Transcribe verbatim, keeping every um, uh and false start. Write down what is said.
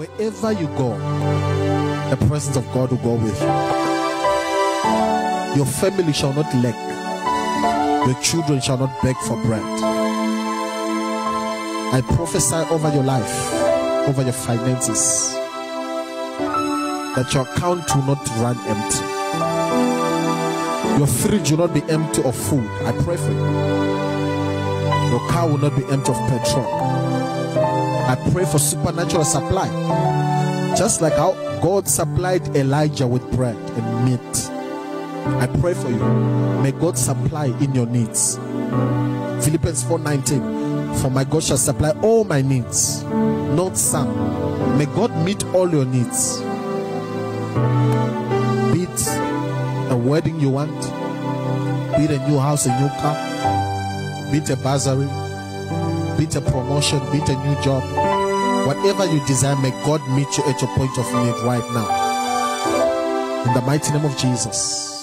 Wherever you go, the presence of God will go with you. Your family shall not lack. Your children shall not beg for bread. I prophesy over your life, over your finances, that your account will not run empty. Your fridge will not be empty of food. I pray for you. Your car will not be empty of petrol. I pray for supernatural supply. Just like how God supplied Elijah with bread and meat, I pray for you. May God supply in your needs. Philippians four nineteen. For my God shall supply all my needs, not some. May God meet all your needs. Be it a wedding you want, be it a new house, a new car, be it a bursary, be it a promotion, be it a new job. Whatever you desire, may God meet you at your point of need right now. In the mighty name of Jesus.